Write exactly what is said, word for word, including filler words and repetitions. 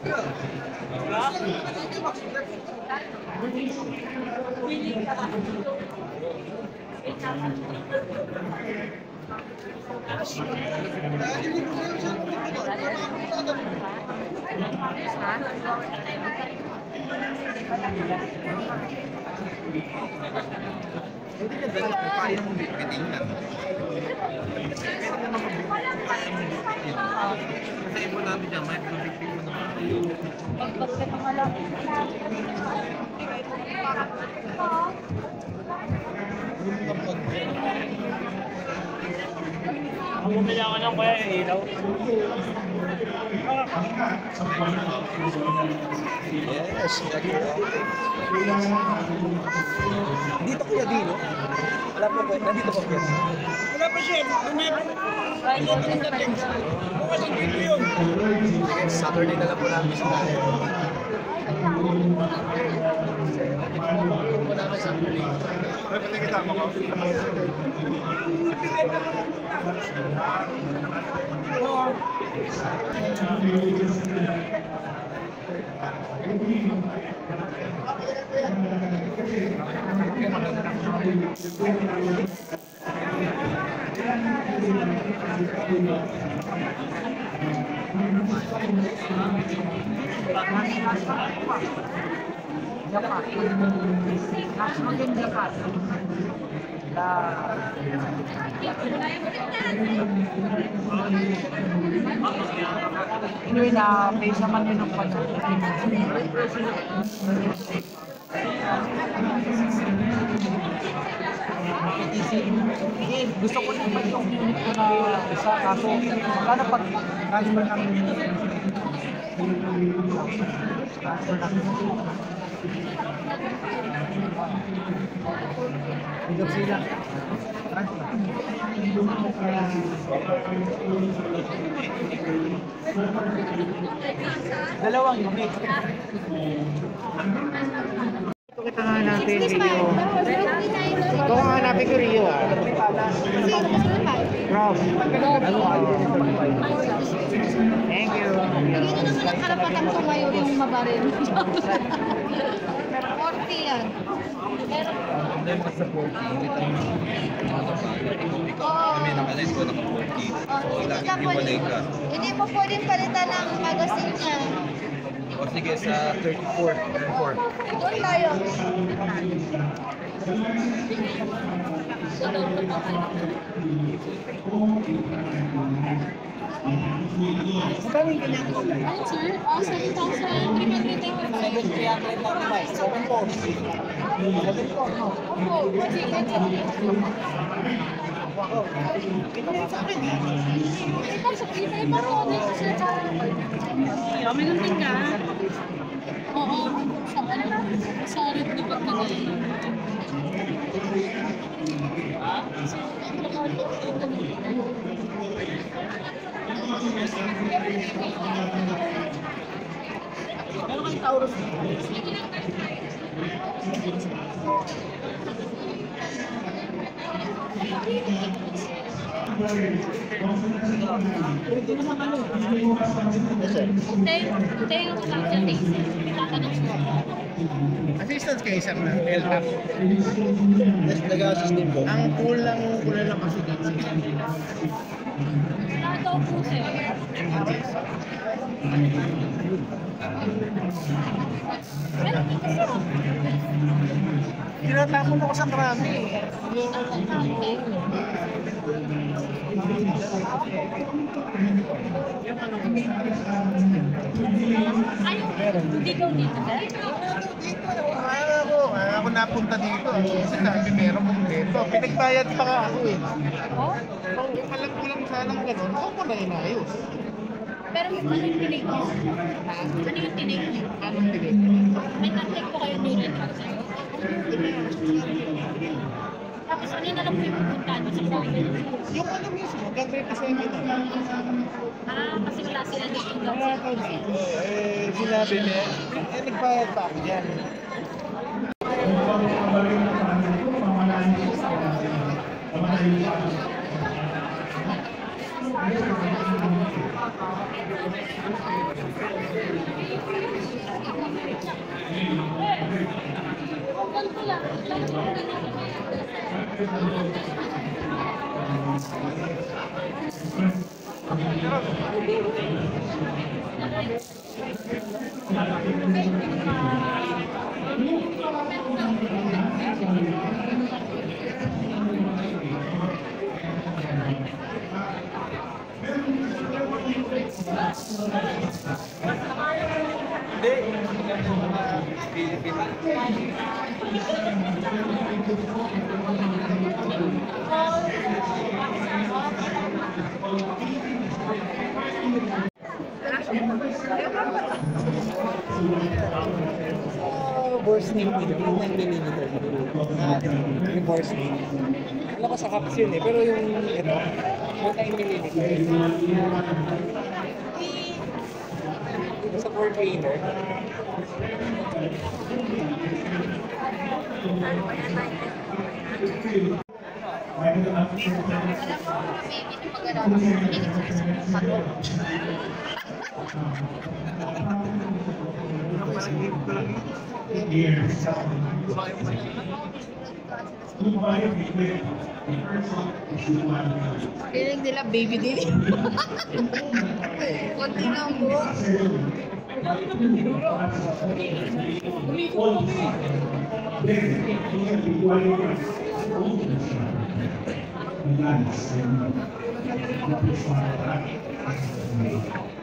Hindi ka dahil kung kaya mong bitbitin yan. Pero kung mga bitbitin, kaya mong bitbitin. Kasi importante dyan, may bitbitin mo naman. Pagpagkat ang alam. Ang bumili ako ng kuya yung ilaw. Yes, dito kuya Dino. Wala po po, nandito po kuya. Wala pa siya. Friday din natin. Bukas ang dito yun. Saturday na lang po namin sa tayo. Ay, pati kita mo ko. Dapat. Mas maganda dapat. Anyway, na may isa man yun ang panahon. Gusto ko naman yung unit ko na isa, kaso magkano pag transfer kami transfer kami higap sila transfer dalawang unit. Ito kita nga natin Rio. Ito nga hanapin ko Rio ah. Rob. Thank you. Bigyan nyo naman ang karapatan ko ngayon yung mabaril. forty yan. Meron. Hindi mo sa forty, hindi tayo kami nakalis ko naka forty. So, laging iwalay ka. Hindi mo pwedeng palitan ng magazine niya. O sige, sa thirty-four. thirty-four. Doon tayo. Magkano yung kanyang kulay? Ano sir? Ah, seven thousand three hundred eighty-five. three hundred ninety-five. seven four. seven four, no? Opo, kasi ito. Ito yung sa akin eh. Ito, sa kita iba po. Dito sir. Ay, may gunting ka. Oo, sa ano? Sa rin na pagkagay. Meron kang Taurus dito. Ito naman ano? Tayo, tayo yung lang dyan eh. Tatanong siya. Assistance kayo sir na L T A P. Nag-assist din po. Ang pool lang, pool lang kasi dito. Wala daw po sir. Meron dito sir. Tinatapon ako sa krami. Ayaw, hindi daw dito sir. Ano ako, ako napunta dito. Kasi sabi meron kong dito. Pinagbayad pa ka ako eh. Oh? Kung alam ko lang sanang gano'n, ako ko na inayos. Pero ano yung tinig niyo? Ano yung tinig niyo? Anong tinig? May contact po kayo ni Red House. Tapos ano na lang po yung pupuntahan mo sa province? Yung ano mismo, gagawin ko sa inyo na. Ah, kasi wala sila dito. Wala ko dito. Eh, sinabi niya, eh, nagbayad pa ako dyan. Reverse name dito, yung nine millimeter. Reverse name. Alam ko sa caps yun eh, pero yung ito, yung nine millimeter. Sa four cleaner. Pinig nila baby din. Kunti na ang buhok. Lynx.